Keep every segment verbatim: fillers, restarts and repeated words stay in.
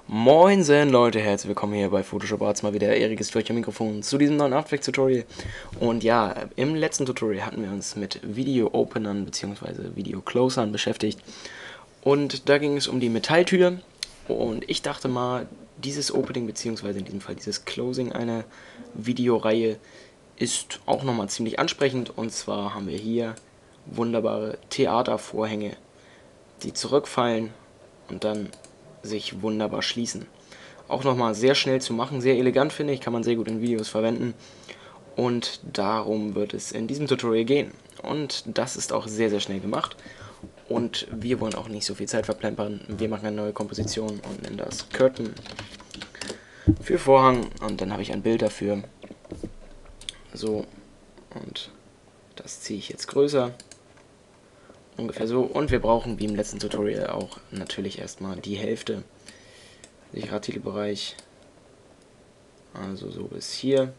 Moinsen Leute, herzlich willkommen hier bei Photoshop Arts, mal wieder Erik ist durch am Mikrofon zu diesem neuen After Effects Tutorial. Und ja, im letzten Tutorial hatten wir uns mit Video Openern bzw. Video Closern beschäftigt. Und da ging es um die Metalltür. Und ich dachte mal, dieses Opening bzw. in diesem Fall dieses Closing einer Videoreihe ist auch nochmal ziemlich ansprechend. Und zwar haben wir hier wunderbare Theatervorhänge, die zurückfallen und dann sich wunderbar schließen. Auch nochmal sehr schnell zu machen, sehr elegant finde ich, kann man sehr gut in Videos verwenden. Und darum wird es in diesem Tutorial gehen. Und das ist auch sehr, sehr schnell gemacht. Und wir wollen auch nicht so viel Zeit verplempern. Wir machen eine neue Komposition und nennen das Curtain für Vorhang. Und dann habe ich ein Bild dafür. So, und das ziehe ich jetzt größer. Ungefähr so. Und wir brauchen, wie im letzten Tutorial auch, natürlich erstmal die Hälfte. Sicherer Titelbereich. Also so bis hier.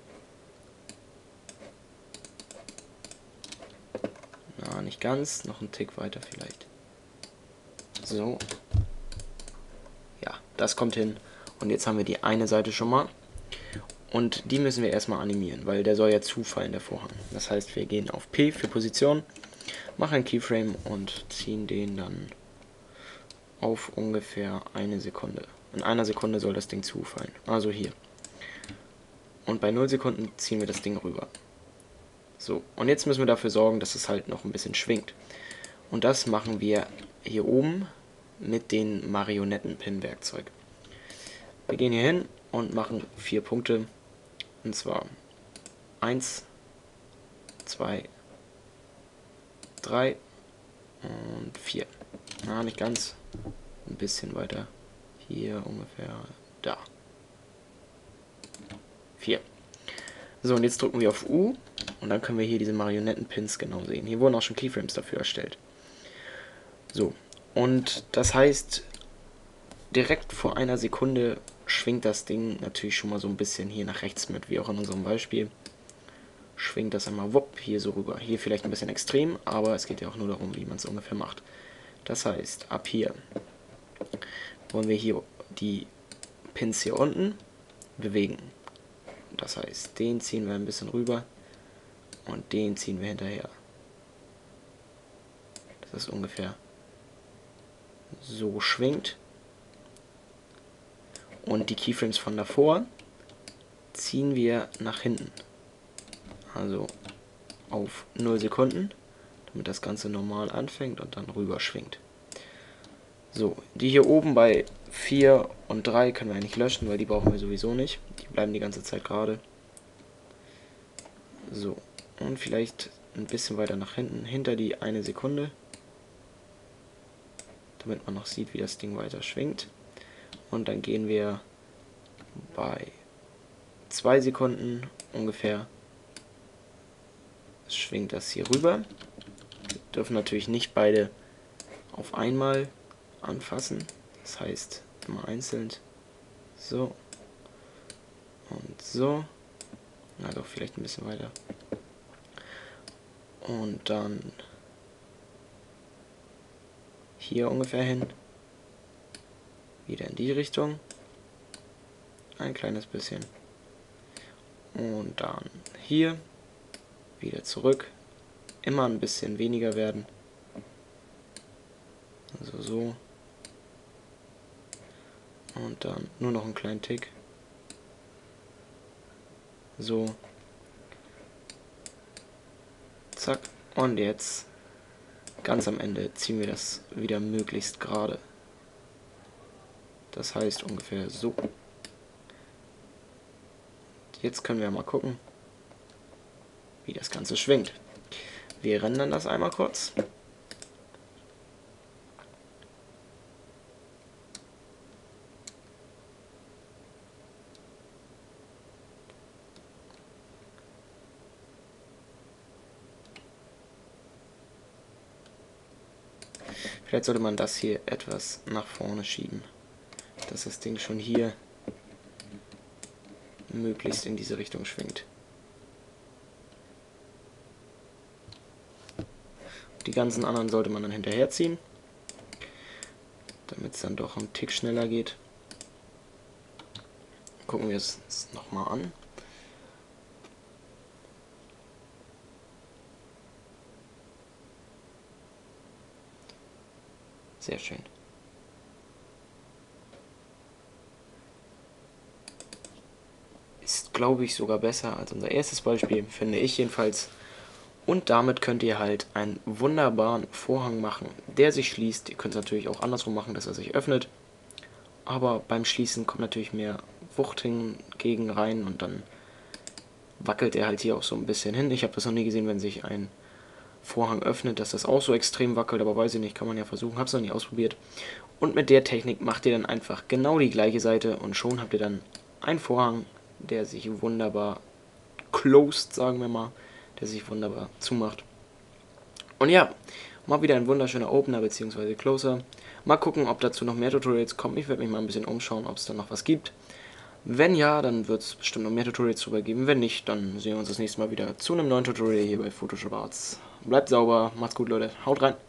Na, nicht ganz. Noch einen Tick weiter vielleicht. So. Ja, das kommt hin. Und jetzt haben wir die eine Seite schon mal. Und die müssen wir erstmal animieren, weil der soll ja zufallen, der Vorhang. Das heißt, wir gehen auf P für Position, machen einen Keyframe und ziehen den dann auf ungefähr eine Sekunde. In einer Sekunde soll das Ding zufallen. Also hier. Und bei null Sekunden ziehen wir das Ding rüber. So, und jetzt müssen wir dafür sorgen, dass es halt noch ein bisschen schwingt. Und das machen wir hier oben mit dem Marionetten-Pin-Werkzeug. Wir gehen hier hin und machen vier Punkte. Und zwar eins, zwei, drei und vier. Na, nicht ganz. Ein bisschen weiter. Hier ungefähr. Da. vier. So, und jetzt drücken wir auf U. Und dann können wir hier diese Marionetten-Pins genau sehen. Hier wurden auch schon Keyframes dafür erstellt. So. Und das heißt, direkt vor einer Sekunde schwingt das Ding natürlich schon mal so ein bisschen hier nach rechts mit, wie auch in unserem Beispiel. Schwingt das einmal wupp hier so rüber. Hier vielleicht ein bisschen extrem, aber es geht ja auch nur darum, wie man es ungefähr macht. Das heißt, ab hier wollen wir hier die Pins hier unten bewegen. Das heißt, den ziehen wir ein bisschen rüber und den ziehen wir hinterher. Das ist ungefähr so schwingt. Und die Keyframes von davor ziehen wir nach hinten. Also auf null Sekunden, damit das Ganze normal anfängt und dann rüber schwingt. So, die hier oben bei vier und drei können wir eigentlich löschen, weil die brauchen wir sowieso nicht. Die bleiben die ganze Zeit gerade. So, und vielleicht ein bisschen weiter nach hinten, hinter die eine Sekunde, damit man noch sieht, wie das Ding weiter schwingt. Und dann gehen wir bei zwei Sekunden ungefähr, schwingt das hier rüber. Wir dürfen natürlich nicht beide auf einmal anfassen, das heißt immer einzeln. So und so. Na doch, vielleicht ein bisschen weiter. Und dann hier ungefähr hin. Wieder in die Richtung. Ein kleines bisschen. Und dann hier. Wieder zurück. Immer ein bisschen weniger werden. Also so. Und dann nur noch einen kleinen Tick. So. Zack. Und jetzt ganz am Ende ziehen wir das wieder möglichst gerade. Das heißt ungefähr so. Jetzt können wir mal gucken, wie das Ganze schwingt. Wir rendern das einmal kurz. Vielleicht sollte man das hier etwas nach vorne schieben, dass das Ding schon hier möglichst in diese Richtung schwingt. Die ganzen anderen sollte man dann hinterherziehen, damit es dann doch einen Tick schneller geht. gucken wir es nochmal an. Sehr schön. Ist, glaube ich, sogar besser als unser erstes Beispiel, finde ich jedenfalls. Und damit könnt ihr halt einen wunderbaren Vorhang machen, der sich schließt. Ihr könnt es natürlich auch andersrum machen, dass er sich öffnet. Aber beim Schließen kommt natürlich mehr Wucht hingegen rein und dann wackelt er halt hier auch so ein bisschen hin. Ich habe das noch nie gesehen, wenn sich ein Vorhang öffnet, dass das auch so extrem wackelt, aber weiß ich nicht, kann man ja versuchen, habe es noch nie ausprobiert. Und mit der Technik macht ihr dann einfach genau die gleiche Seite und schon habt ihr dann einen Vorhang, der sich wunderbar closed, sagen wir mal, der sich wunderbar zumacht. Und ja, mal wieder ein wunderschöner Opener bzw. Closer. Mal gucken, ob dazu noch mehr Tutorials kommen. Ich werde mich mal ein bisschen umschauen, ob es da noch was gibt. Wenn ja, dann wird es bestimmt noch mehr Tutorials drüber geben. Wenn nicht, dann sehen wir uns das nächste Mal wieder zu einem neuen Tutorial hier bei Photoshop Arts. Bleibt sauber, macht's gut, Leute. Haut rein!